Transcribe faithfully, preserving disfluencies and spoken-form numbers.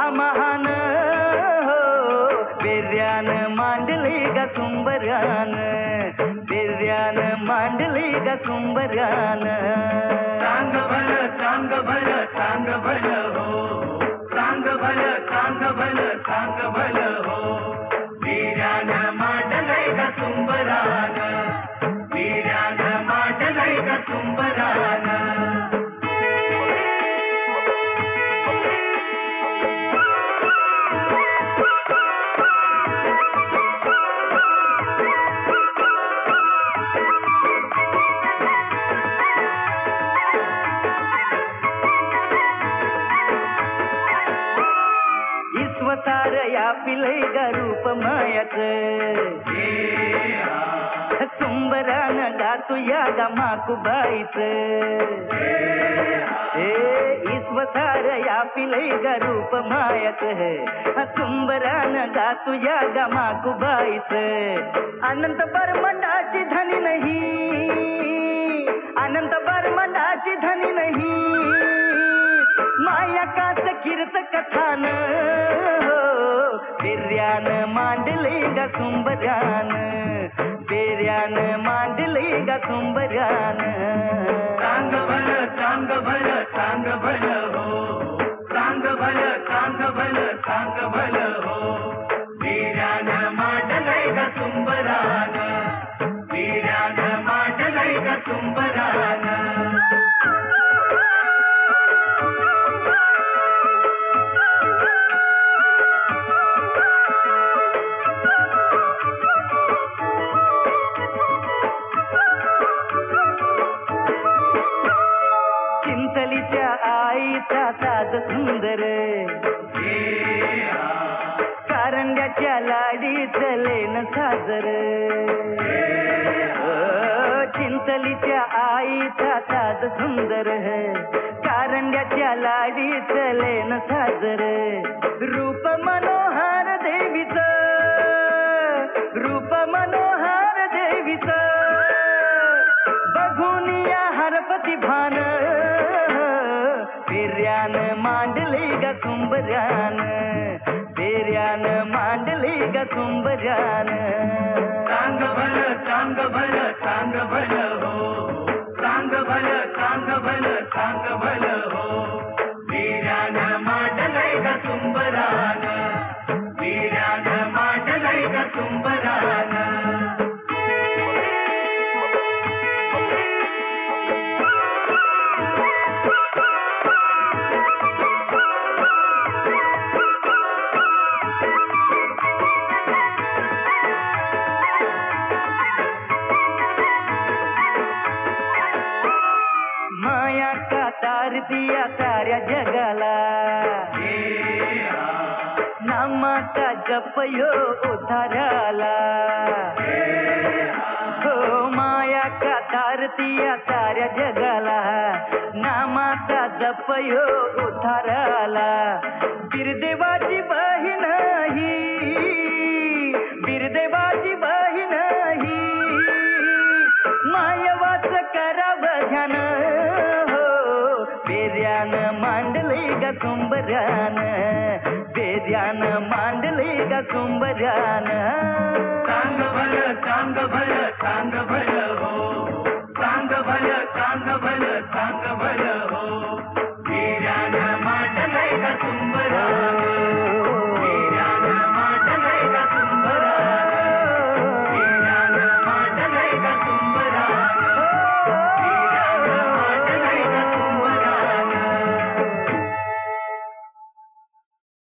महान हो बेर्यान मांडले गा सुंबरान बेर्यान मांडले गा सुंबरान सांग भल सांग भल सांग भल हो सांग भल सांग भल सांग भल हो वीर्यान मांडले गा सुंबरान वीर्यान मांडले गा सुंबरान ईश्वतार या पिलै गा रूप मायाच सुंबरान गातो या गा माकुबाईच ईश्वतार या पिलै गा रूप मायाच सुंबरान गातो या गा माकुबाईच अनंत बरमंडाची धनी नाही अनंत बरमंडाची धनी नाही माया काच कीर्त कथान बेर्यान मांडले गा सुंबरान बेर्यान मांडले गा सुंबरान सांग भल सांग भल सांग भल हो सांग भल सांग भल सांग भल हो वीर्यान मांडले गा सुंबरान वीर्यान मांडले गा सुंबरान चिंतलीच्या आईचा साज सुंदर कारंड्याच्या लाडीच लेन साजर चिंतलीच्या आईचा साज सुंदर कारंड्याच्या लाडीच लेन साजर रूप मनोहर देवीच रूप मनोहर देवीच बघून या हरपती भान बेर्यान मांडले गा सुंबरान बेर्यान मांडले गा सुंबरान सांग भल सांग भल सांग भल हो सांग भल सांग भल सांग भल हो वीर्यान मांडले गा सुंबरान वीर्यान मांडले गा सुंबरान माया का तार दिया साऱ्या जगाला नामाचा जप यो उधाराला हो माया का तार दिया साऱ्या जगाला नामाचा जप यो उधाराला बिरदेवाची बहीण ही बिरदेवाची बहीण ही मायवाच करावं ध्यान बेर्यान मांडले गा सुंबरान बेर्यान मांडले गा सुंबरान सांग भल सांग भल सांग भल हो सांग भल सांग भल सांग भल हो